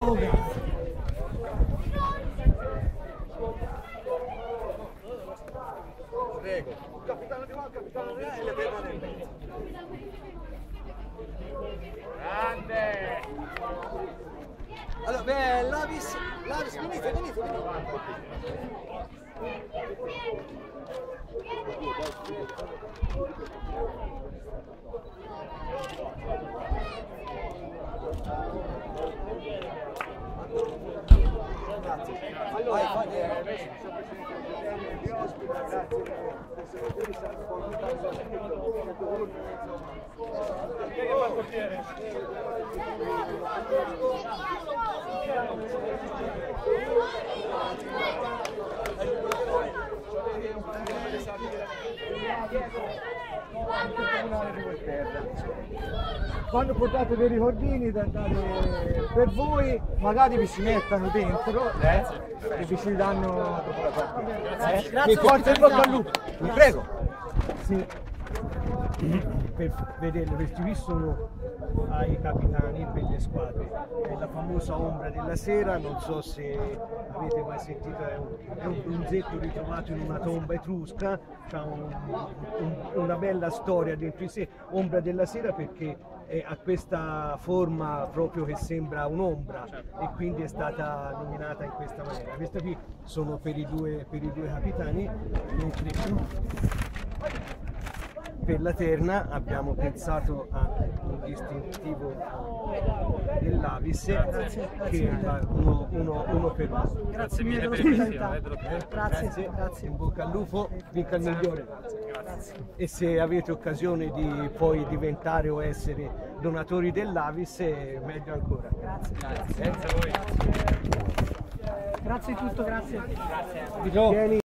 Prego. Capitano di qua, capitano di là e le vedo nel mezzo. Grande! Allora, beh, Lavis, venite. Quando portate dei ricordini per voi, magari vi si mettano dentro e vi si danno dopo la partita. Grazie. Forza in bocca al lupo, vi prego. Sì. Per vederlo, questi qui sono ai capitani per le squadre. È la famosa ombra della sera, non so se avete mai sentito, è un bronzetto ritrovato in una tomba etrusca, ha una bella storia dentro di sé. Ombra della sera perché ha questa forma proprio che sembra un'ombra e quindi è stata nominata in questa maniera. Questa qui sono per i due capitani, mentre per la terna abbiamo pensato a un distintivo dell'Avis che va uno per uno. Grazie mille per il Grazie, in bocca al lupo, vinca il migliore. E se avete occasione di poi diventare o essere donatori dell'Avis, meglio ancora. Grazie a voi. Grazie di tutto, grazie. Vieni.